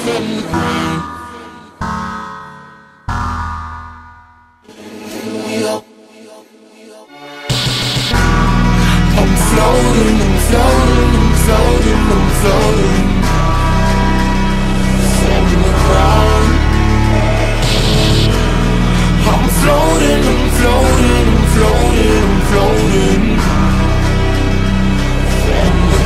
from the ground. I'm floating, I'm floating, I'm floating, I'm floating from the ground. I'm floating, I'm floating, I'm floating, I'm floating from the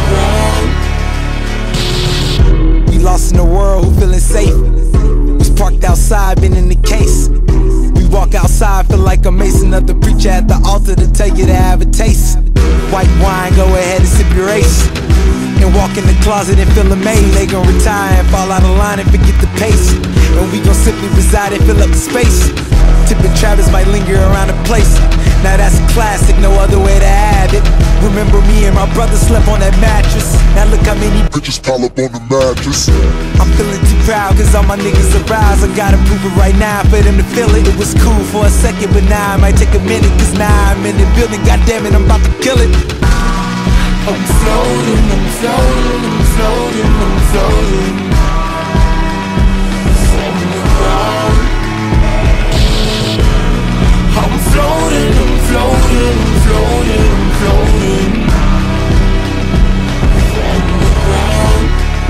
ground. We lost in the world, who feeling safe? Was parked outside, been in the case. We walk outside, feel like a mason of the preacher at the altar to tell you to have a taste. White wine, go ahead and sip your ace. And walk in the closet and feel amazed. They gon' retire and fall out of line and forget the pace. And we gon' simply reside and fill up the space. Tippin' Travis might linger around the place. Now that's a classic, no other way to have it. Remember me and my brother slept on that mattress. Now look how many bitches pile up on the mattress. I'm feeling too proud cause all my niggas arise. I gotta prove it right now for them to feel it. It was cool for a second but now it might take a minute. Cause now I'm in the building, goddamn it, I'm about to kill it. I'm floating, I'm floating, I'm floating, I'm floating from the ground. I'm floating, I'm floating, I'm floating, I'm floating from the ground.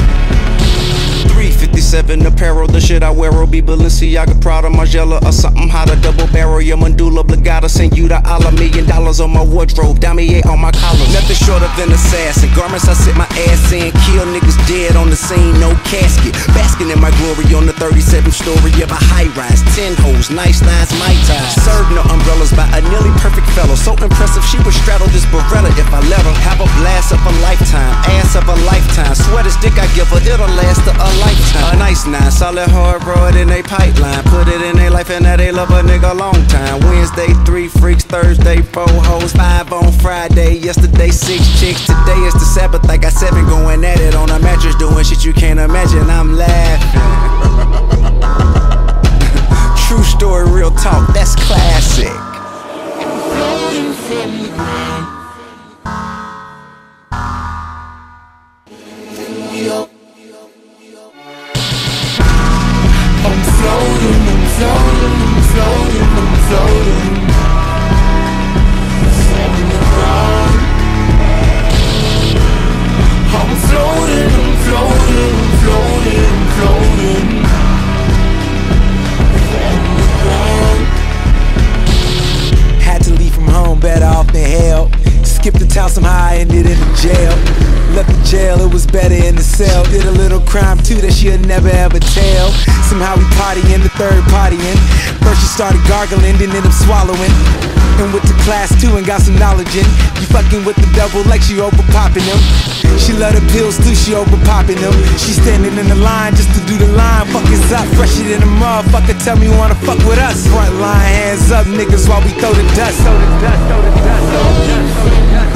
357 apparel, the shit I wear will be Balenciaga, Prada, Margiela, or something hotter. Double barrel, your medulla oblongata. Send you the $1 million on my wardrobe, Damier on my collar. Nothing shorter than assassin. Garments I sit my ass in, kill niggas dead on the scene, no casket. Basking in my glory on the 37th story of a high rise. 10 hoes, nice lines, my ties. Served no umbrellas by a nearly perfect fellow. So impressive, she would straddle this Beretta if I let her. Have a blast of a lifetime, ass of a lifetime. Swear this dick I give her, it'll last her a lifetime. A nice 9, solid hard broad in they pipeline. Put it in their life and now they love a nigga a long time. Wednesday 3 freaks, Thursday 4 hoes, 5 on Friday, yesterday 6 chicks. Today is the Sabbath, I got 7 going at it on a mattress, doing shit you can't imagine. I'm laughing. True story, real talk, that's classic. I'm floating from the ground. I'm floating, I'm floating, I'm floating, I'm floating from the ground. I'm floating, I'm floating, I'm floating, I'm floating from the ground. had to leave from home, better off than hell. Skipped the town somehow, I ended in the jail. Left the jail, it was better in the cell. Did a little crime too that she'll never ever tell. Somehow we partying, the third partying. First she started gargling, then ended up swallowing. And went to class 2 and got some knowledge in. You fucking with the devil like she over popping them. She love the pills too, she over popping them. She standing in the line just to do the line. Fuck is up, fresher than a motherfucker. Tell me you wanna fuck with us. Front line, hands up, niggas, while we throw the dust. Throw the dust, throw the dust, throw the dust.